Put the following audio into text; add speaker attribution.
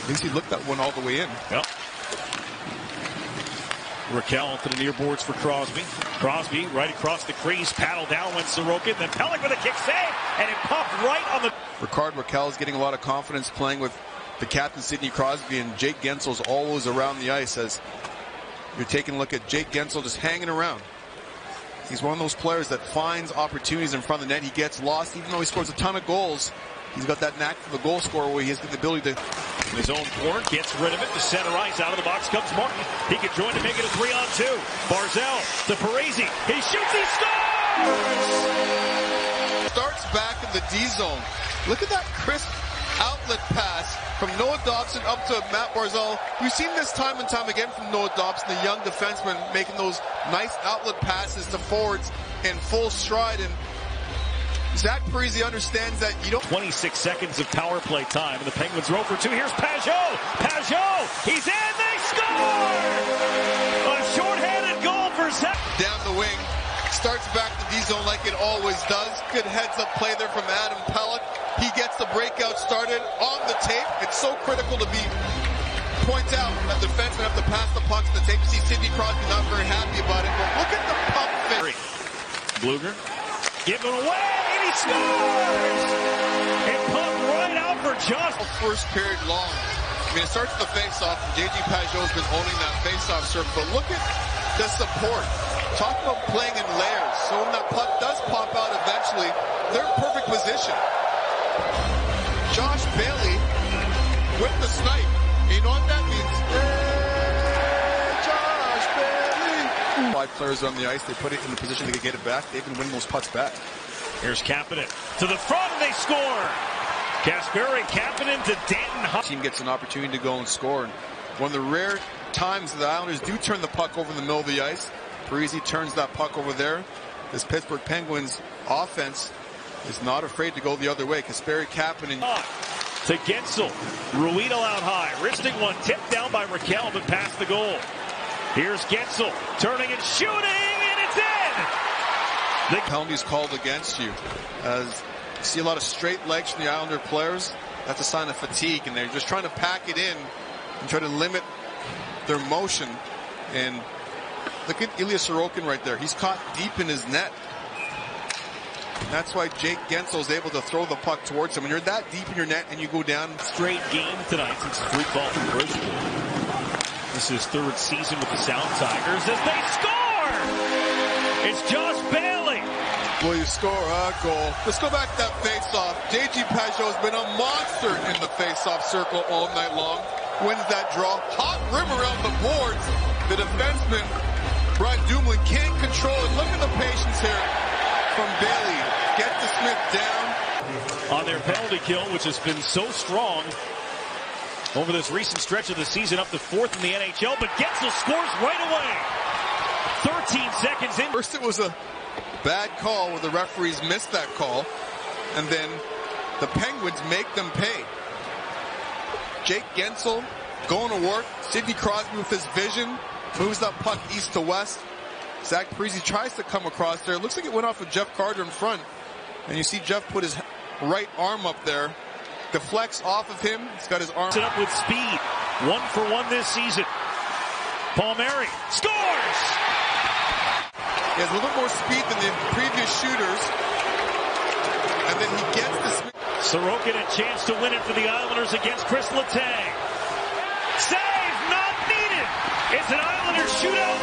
Speaker 1: least he looked that one all the way in.
Speaker 2: Yep. Raquel to the near boards for Crosby. Crosby right across the crease, paddle down went Sorokin, then Pelech with a kick save, and it popped right on the...
Speaker 1: Rickard Raquel is getting a lot of confidence playing with the captain Sidney Crosby, and Jake Guentzel's always around the ice as you're taking a look at Jake Guentzel just hanging around. He's one of those players that finds opportunities in front of the net. He gets lost, even though he scores a ton of goals. He's got that knack for the goal scorer where he has the ability to...
Speaker 2: In his own corner, gets rid of it to center ice. Out of the box comes Martin. He could join to make it a 3-on-2. Barzal to Parisi. He shoots, he scores!
Speaker 1: Starts back in the D zone. Look at that crisp outlet pass from Noah Dobson up to Matt Barzal. We've seen this time and time again from Noah Dobson, the young defenseman, making those nice outlet passes to forwards in full stride. And Zach Parisi understands that you don't...
Speaker 2: 26 seconds of power play time, and the Penguins row for two. Here's Pajot. Pajot, he's in, they score! A shorthanded goal for Zach.
Speaker 1: Down the wing, starts back the D zone like it always does. Good heads-up play there from Adam Pelech. He gets the breakout started on the tape. It's so critical to point out that defensemen have to pass the puck to the tape. You see Sidney Crosby not very happy about it, but look at the pump finish.
Speaker 2: Bluger, give it away, and he scores! It pumped right out for Josh.
Speaker 1: First period long. I mean, it starts with the face-off, and J.G. Pajot's been owning that face-off circle, but look at the support. Talk about playing in layers. So when that puck does pop out eventually, they're in perfect position. Josh Bailey with the snipe. You know what that means? Hey, Josh Bailey. 5 players on the ice. They put it in the position they could get it back. They've been winning those pucks back.
Speaker 2: Here's Kapanen to the front, and they score. Kasperi Kapanen to Danton.
Speaker 1: Team gets an opportunity to go and score. And one of the rare times the Islanders do turn the puck over in the middle of the ice, Parisi turns that puck over there. This Pittsburgh Penguins offense is not afraid to go the other way. Kasperi Kapanen
Speaker 2: to Guentzel. Ruedel out high. Wristing one, tipped down by Raquel, but past the goal. Here's Guentzel turning and shooting, and it's in! The
Speaker 1: penalties called against you. As you see a lot of straight legs from the Islander players, that's a sign of fatigue, and they're just trying to pack it in and try to limit their motion. And look at Ilya Sorokin right there. He's caught deep in his net. That's why Jake Guentzel is able to throw the puck towards him. When you're that deep in your net and you go down.
Speaker 2: Straight game tonight since the free call from Bridgeport. This is third season with the Sound Tigers as they score! It's Josh Bailey.
Speaker 1: Will you score a goal? Let's go back to that face-off. J.G. Pajot has been a monster in the face-off circle all night long. Wins that draw. Hot rim around the boards. The defenseman, Brian Dumoulin, can't control it. Look at the patience here from Bailey. Get the Smith down.
Speaker 2: On their penalty kill, which has been so strong over this recent stretch of the season, up to 4th in the NHL, but Guentzel scores right away. 13 seconds in.
Speaker 1: First it was a bad call where the referees missed that call, and then the Penguins make them pay. Jake Guentzel going to work. Sidney Crosby with his vision moves that puck east to west. Zach Parisi tries to come across there. It looks like it went off of Jeff Carter in front. And you see Jeff put his right arm up there. Deflects off of him. He's got his arm.
Speaker 2: Set up with speed. 1 for 1 this season. Palmieri scores!
Speaker 1: He has a little bit more speed than the previous shooters. And then he gets the...
Speaker 2: Sorokin a chance to win it for the Islanders against Chris Letang. Save not needed. It's an Islanders shootout